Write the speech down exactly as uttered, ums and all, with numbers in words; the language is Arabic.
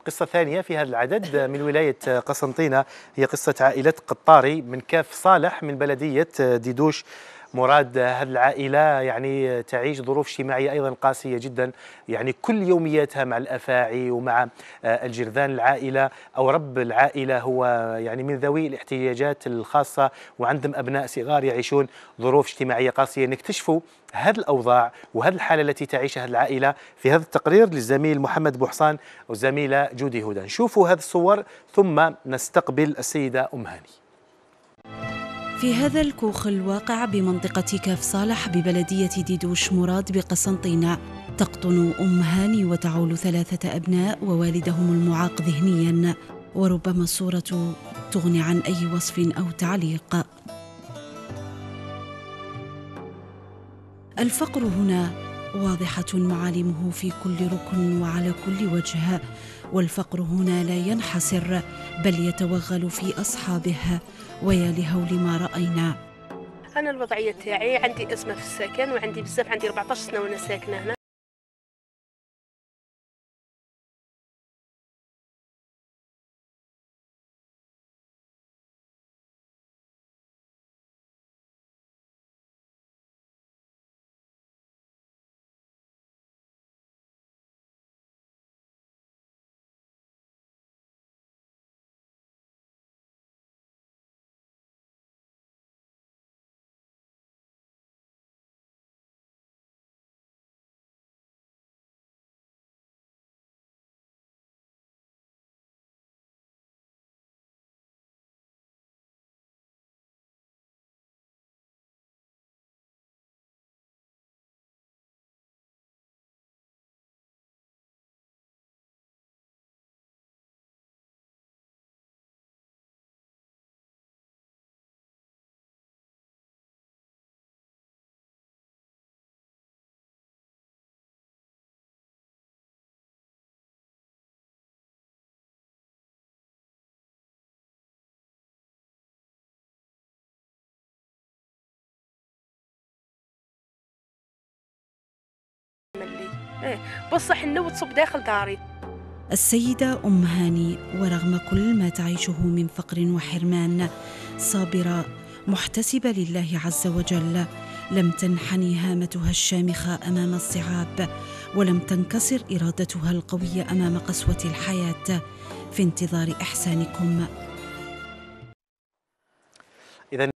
قصة ثانية في هذا العدد من ولاية قسنطينة، هي قصة عائلة قطاري من كاف صالح من بلدية ديدوش مراد. هذه العائلة يعني تعيش ظروف اجتماعية أيضا قاسية جدا، يعني كل يومياتها مع الأفاعي ومع الجرذان. العائلة أو رب العائلة هو يعني من ذوي الاحتياجات الخاصة وعندهم أبناء صغار يعيشون ظروف اجتماعية قاسية. نكتشفوا هذه الأوضاع وهذه الحالة التي تعيشها العائلة في هذا التقرير للزميل محمد بوحصان والزميلة جودي هدى. نشوفوا هذه الصور ثم نستقبل السيدة أم هاني. في هذا الكوخ الواقع بمنطقة كاف صالح ببلدية ديدوش مراد بقسنطينة تقطن أم هاني وتعول ثلاثة أبناء ووالدهم المعاق ذهنيا، وربما الصورة تغني عن أي وصف أو تعليق. الفقر هنا واضحة معالمه في كل ركن وعلى كل وجه، والفقر هنا لا ينحصر بل يتوغل في أصحابه، ويا لهول ما رأينا. أنا الوضعية تاعي عندي أزمة في السكن وعندي بزاف، عندي أربعة عشر سنة وأنا ساكنة هنا. إيه بصح إنه وتصب داخل داري. السيدة أم هاني ورغم كل ما تعيشه من فقر وحرمان صابرة محتسبة لله عز وجل، لم تنحني هامتها الشامخة أمام الصعاب، ولم تنكسر إرادتها القوية أمام قسوة الحياة، في انتظار إحسانكم. إذن